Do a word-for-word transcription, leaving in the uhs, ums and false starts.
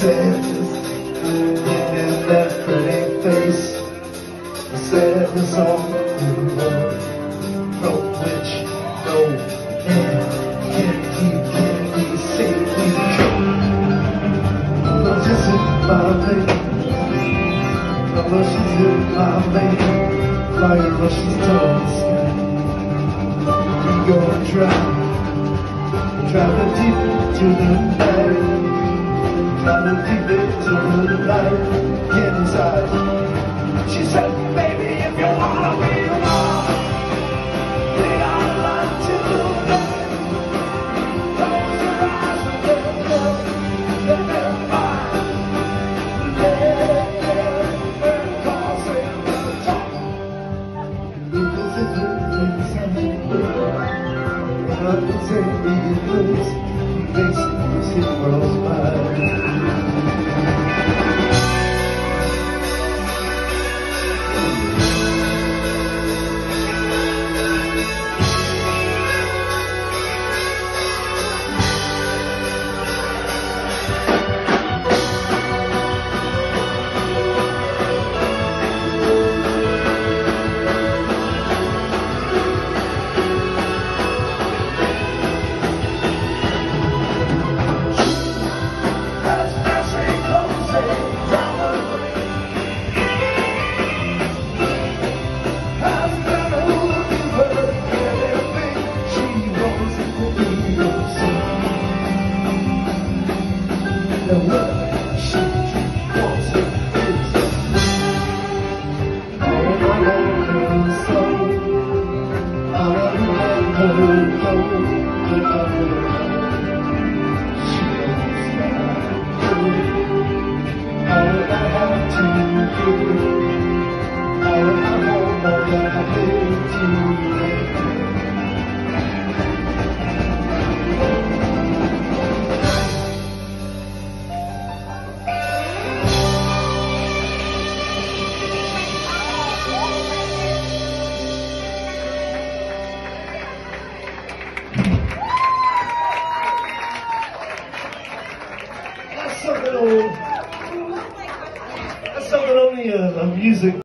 sadness in that pretty face, the sadness on the road from which no man can keep, can be safely come. But this is my baby, but she's in my baby, fire rushes toward the sky. We gonna drive, drive deep into the night, drive deep into the night, get inside. She said, baby, if you wanna be the one, we gotta learn to love. Close your eyes and let them, let them find. Let them cause them to talk. Because it's everything I would say it was makes the world's mind. The world she wants to is all alone her soul, all alone her soul, the love she knows not good. All I have to do, all I know, all that I live to live. That's something on, that's something on the uh, music.